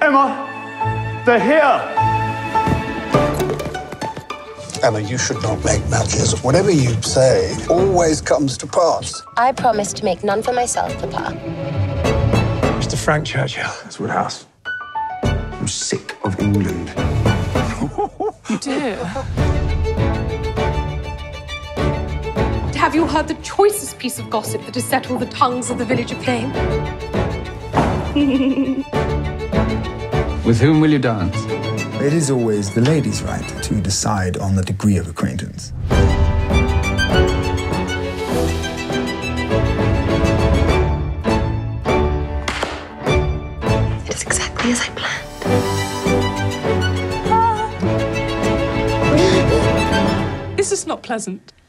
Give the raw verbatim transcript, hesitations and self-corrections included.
Gemma, they're here. Emma, you should not make matches. Whatever you say always comes to pass. I promise to make none for myself, Papa. Mister Frank Churchill, it's Woodhouse. I'm sick of England. You do? Have you heard the choicest piece of gossip that has settled the tongues of the village of Flame? With whom will you dance? It is always the lady's right to decide on the degree of acquaintance. It is exactly as I planned. Is this not pleasant?